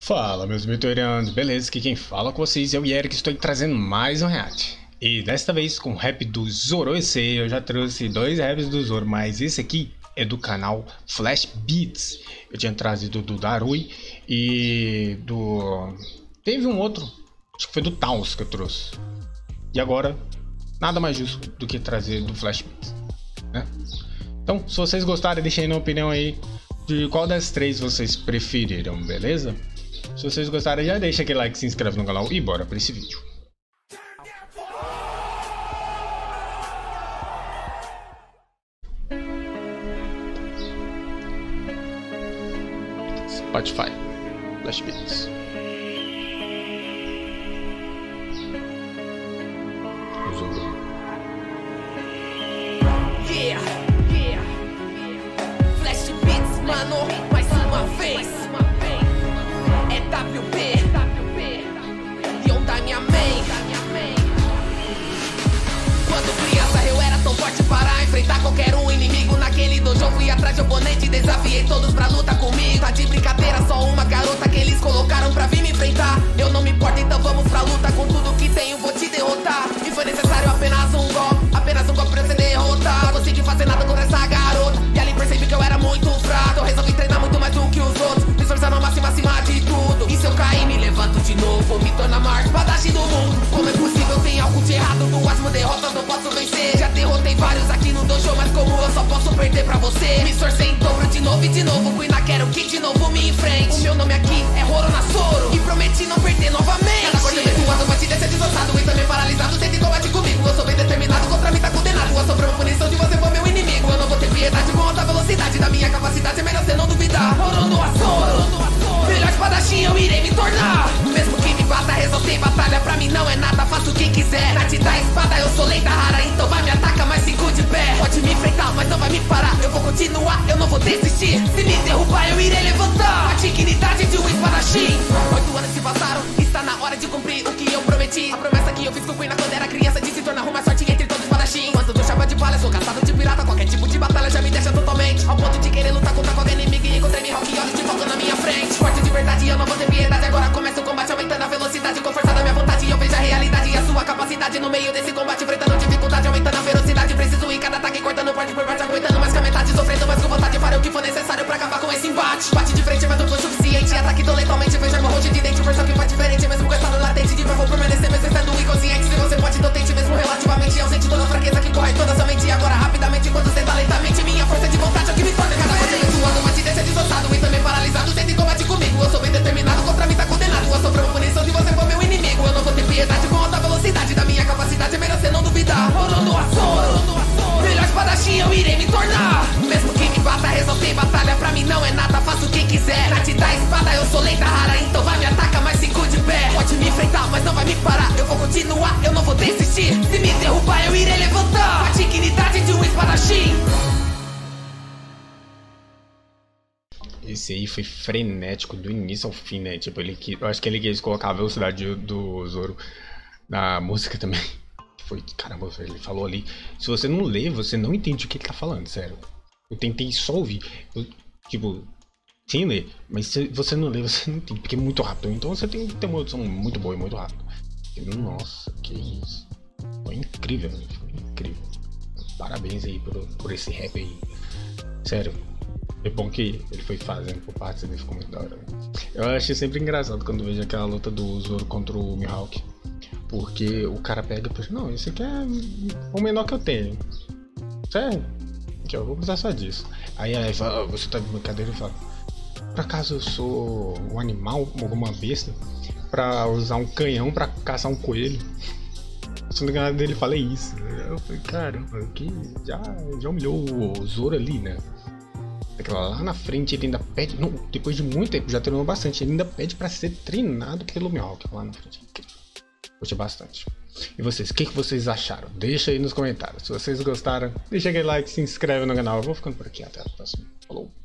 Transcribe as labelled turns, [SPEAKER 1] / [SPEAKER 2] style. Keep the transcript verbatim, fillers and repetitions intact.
[SPEAKER 1] Fala, meus vitorianos, beleza? Aqui quem fala com vocês é o Eric, estou trazendo mais um react. E desta vez com o rap do Zoro. Eu sei, eu já trouxe dois raps do Zoro, mas esse aqui é do canal Flash Beats. Eu tinha trazido do Darui e do... teve um outro, acho que foi do Taos que eu trouxe. E agora, nada mais justo do que trazer do Flash Beats, né? Então, se vocês gostarem, deixem aí na opinião aí de qual das três vocês preferiram, beleza? Se vocês gostarem, já deixa aquele like, se inscreve no canal e bora para esse vídeo. Spotify, Flash Beats.
[SPEAKER 2] Yeah, yeah, Flash Beats, mano, mais uma vez. É W P, e on da minha main. Quando criança eu era tão forte para enfrentar qualquer um inimigo. Naquele dojo fui atrás de oponente, desafiei todos pra lutar comigo. Tá de brincadeira, só uma garota que eles colocaram pra vir me enfrentar. Eu não me importo, então vamos pra luta. Com tudo que tenho vou te derrotar. E foi necessário apenas um golpe, apenas um golpe pra você derrotar. Não consegui fazer nada contra essa garota, e ali percebi que eu era muito fraco. Eu resolvi treinar muito mais do que os outros, me esforçando ao máximo acima de tudo. E se eu cair, me levanto de novo, vou me tornar a maior espadachim do mundo. Como é possível, tem algo de errado, duas mil derrotas não posso vencer. Já derrotei vários aqui no dojo, mas como eu só posso perder pra você. Me esforcei em dobro de novo e de novo, fui na quero que de novo me enfrente. O meu nome aqui é Roronossoro e prometi não perder novamente. Cada corte abençoado vai te deixar desassado e também paralisado. Tente combate comigo, eu sou bem determinado, contra mim tá condenado. Eu sofro uma punição de você for meu inimigo. Eu não vou ter piedade com alta velocidade, da minha capacidade é melhor você não duvidar. Roronossoro, melhor espadachim eu irei me tornar. Mesmo que me bata, resolver batalha pra mim não é nada, faço o que quiser. Na te da espada eu sou lenda rara, então vai me atacar, mas fico de pé. Pode me enfrentar, mas não vai me parar, eu vou continuar, eu não vou desistir. Se me derrubar eu irei levantar a dignidade de um espadachim. Oito anos se passaram, está na hora de cumprir o que eu prometi. A promessa que eu fiz com Queen quando era criança de se tornar uma sorte entre todos os espadachim. Quando do chapa de palha, sou caçado de pirata, qualquer tipo de batalha já me deixa totalmente ao ponto de querer lutar contra qualquer inimigo. E encontrei me rock e olhos de fogo na minha frente. Forte de verdade, eu não vou ter piedade. Agora começa o combate, aumentando a velocidade com força da minha vontade. Eu vejo a realidade e a sua capacidade no meio desse combate, enfrentando dificuldade, aumentando a velocidade. Preciso ir cada ataque, cortando parte por parte, aguentando mais que a metade, sofrendo mais com vontade. Farei o que for necessário pra acabar com esse embate. Bate de frente, mas não foi suficiente. Ataque tão lentamente, vejo a rosto de dente. Força que faz diferente, mesmo com estado latente. De vou permanecer, mesmo estando inconsciente. Se você pode, então tente, mesmo relativamente ausente. Toda a fraqueza que corre toda a sua mente. Agora rapidamente, enquanto você tá lentamente. Minha força de vontade é o que me torna cada vez mais suando, mas te deixa desossado e também paralisado. Tente combate comigo, eu sou bem determinado, contra mim tá condenado. Eu sofro uma punição se você for meu inimigo. Eu não vou ter piedade com alta velocidade, da minha capacidade é melhor você não duvidar. Roronossoro, melhor espadachim eu irei me tornar. Mesmo que me bata, resolver batalha pra mim não é nada, faço o que quiser. Na te da espada eu sou lenda rara, então vai me atacar, mas fico de pé. Pode me enfrentar, mas não vai me parar, eu vou continuar, eu não vou desistir. Se me derrubar eu irei levantar a dignidade de um espadachim.
[SPEAKER 1] Esse aí foi frenético do início ao fim, né? Tipo, ele que, eu acho que ele quis colocar a velocidade do Zoro na música também. Foi, caramba, ele falou ali. Se você não lê, você não entende o que ele tá falando, sério. Eu tentei só ouvir, eu, tipo, sem ler, mas se você não lê, você não entende, porque é muito rápido. Então você tem que ter uma audição muito boa e muito rápido. Nossa, que isso. Foi incrível, foi incrível. Parabéns aí por, por esse rap aí. Sério. É bom que ele foi fazendo por partes, ele ficou muito da hora. Eu achei sempre engraçado quando vejo aquela luta do Zoro contra o Mihawk. Porque o cara pega e pensa, não, esse aqui é o menor que eu tenho. Sério? Que eu vou precisar só disso. Aí ela fala, oh, você tá de brincadeira? E fala, por acaso eu sou um animal, alguma besta, pra usar um canhão pra caçar um coelho? Se não enganar dele, falei isso. Eu falei, caramba, que já, já humilhou o Zoro ali, né? Aquela lá na frente ele ainda pede, não, depois de muito tempo, já treinou bastante, ele ainda pede pra ser treinado pelo Mihawk lá na frente. Gostei bastante. E vocês, o que, que vocês acharam? Deixa aí nos comentários. Se vocês gostaram, deixa aquele like, se inscreve no canal. Eu vou ficando por aqui, até a próxima. Falou!